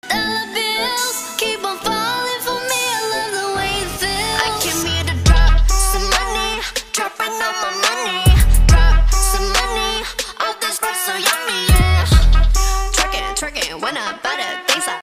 Dollar bills keep on falling for me. I love the way it feels. I came here to drop some money, dropping all my money. Drop some money, all this stuff so yummy, yeah. Twerking when I butter things up.